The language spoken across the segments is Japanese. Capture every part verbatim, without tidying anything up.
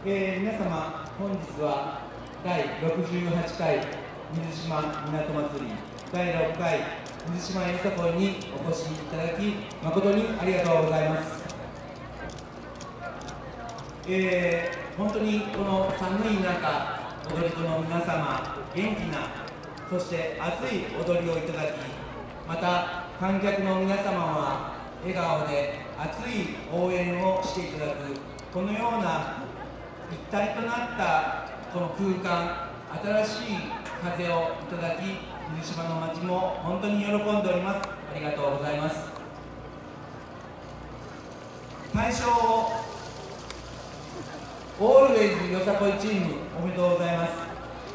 えー、皆様、本日はだいろくじゅうはちかい水島港まつりだいろっかい水島よさこいにお越しいただき誠にありがとうございます。えー、本当にこの寒い中、踊り子の皆様、元気な、そして熱い踊りをいただき、また観客の皆様は笑顔で熱い応援をしていただく、このような一体となったこの空間、新しい風をいただき、水島の町も本当に喜んでおります。ありがとうございます。大賞をオールウェイズよさこいチーム、おめでとうございます。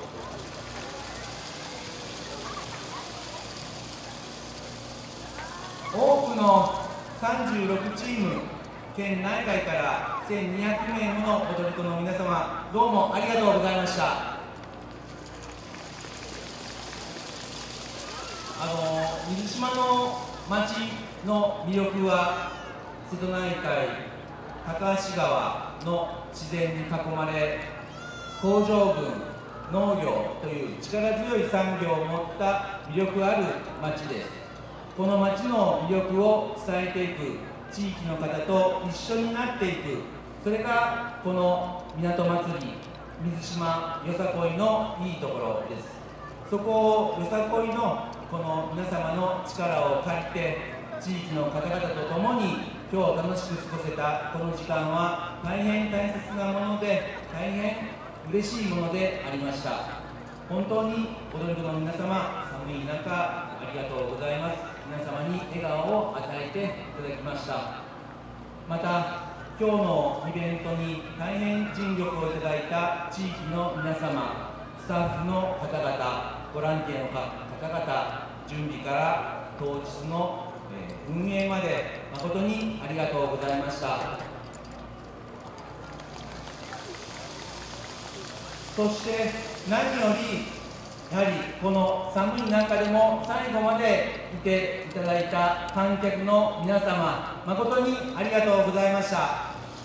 多くのさんじゅうろくチーム、県内外からせんにひゃくめいもの踊り子の皆様、どうもありがとうございました。あの水島の町の魅力は、瀬戸内海、高橋川の自然に囲まれ、工場群、農業という力強い産業を持った魅力ある町です。この町の魅力を伝えていく、地域の方と一緒になっていく、それがこの港まつり水島よさこいのいいところです。そこをよさこいのこの皆様の力を借りて、地域の方々と共に今日楽しく過ごせたこの時間は大変大切なもので、大変嬉しいものでありました。本当に踊り子の皆様、寒い中ありがとうございます。皆様に笑顔を与えていただきました。また今日のイベントに大変尽力をいただいた地域の皆様、スタッフの方々、ボランティアの方々、準備から当日の運営まで誠にありがとうございました。そして何よりやはりこの寒い中でも最後までいていただいた観客の皆様、誠にありがとうございました。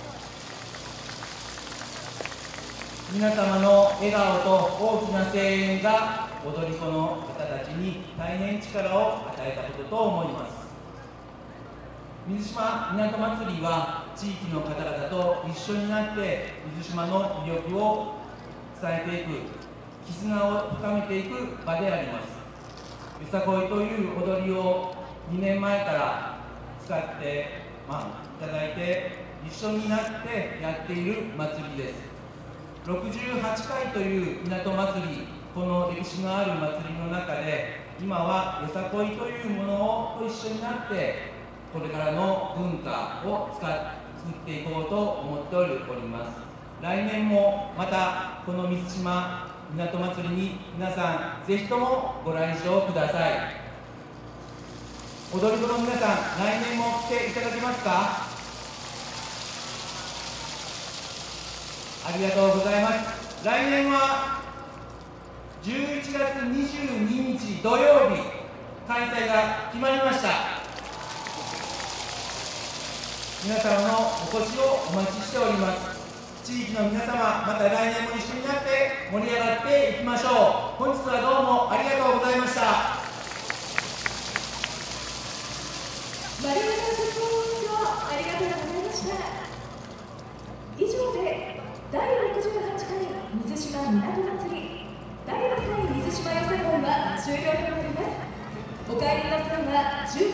皆様の笑顔と大きな声援が踊り子の方たちに大変力を与えたことと思います。水島港まつりは地域の方々と一緒になって水島の魅力を伝えていく、絆を深めていく場であります。よさこいという踊りをにねんまえから使って、まあ、いただいて一緒になってやっている祭りです。ろくじゅうはちかいという港まつり、この歴史のある祭りの中で今はよさこいというものをと一緒になってこれからの文化を使っ作っていこうと思っております。来年もまたこの水島港まつりに皆さんぜひともご来場ください。踊り子の皆さん、来年も来ていただけますか？ありがとうございます。来年はじゅういちがつにじゅうににち土曜日開催が決まりました。皆様のお越しをお待ちしております。地域の皆様、また来年も一緒になって盛り上がっていきましょう。本日はどうもありがとうございました。 丸山社長をありがとうございました。以上でだいろくじゅうはちかい水島港まつりだいろっかい水島よさこいは終了となります。お帰りの際はじゅう